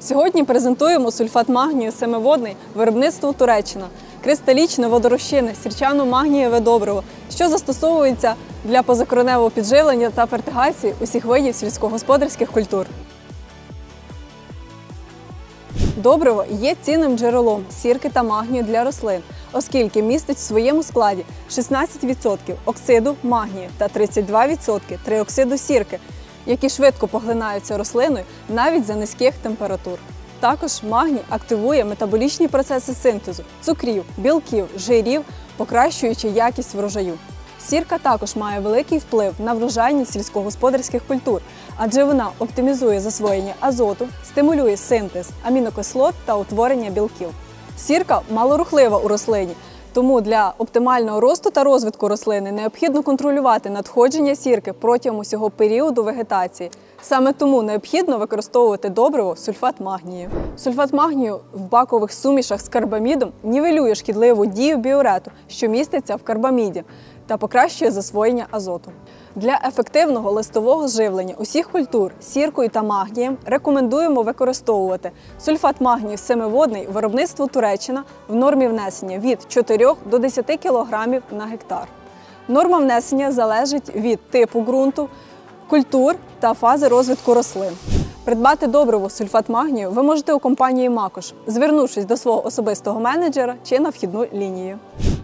Сьогодні презентуємо сульфат магнію семиводний, виробництво Туреччина, кристалічне водорозчинне сірчано-магнієве добриво, що застосовується для позакореневого підживлення та фертигації усіх видів сільськогосподарських культур. Добриво є цінним джерелом сірки та магнію для рослин, оскільки містить в своєму складі 16% оксиду магнію та 32% триоксиду сірки, які швидко поглинаються рослиною навіть за низьких температур. Також магній активує метаболічні процеси синтезу цукрів, білків, жирів, покращуючи якість врожаю. Сірка також має великий вплив на врожайність сільськогосподарських культур, адже вона оптимізує засвоєння азоту, стимулює синтез амінокислот та утворення білків. Сірка малорухлива у рослині, тому для оптимального росту та розвитку рослини необхідно контролювати надходження сірки протягом усього періоду вегетації. Саме тому необхідно використовувати добриво сульфат магнію. Сульфат магнію в бакових сумішах з карбамідом нівелює шкідливу дію біурету, що міститься в карбаміді, та покращує засвоєння азоту. Для ефективного листового живлення усіх культур сіркою та магнієм рекомендуємо використовувати сульфат магнію семиводний виробництво Туреччина в нормі внесення від 4 до 10 кг на гектар. Норма внесення залежить від типу ґрунту, культур та фази розвитку рослин. Придбати добриво сульфат магнію ви можете у компанії «Макош», звернувшись до свого особистого менеджера чи на вхідну лінію.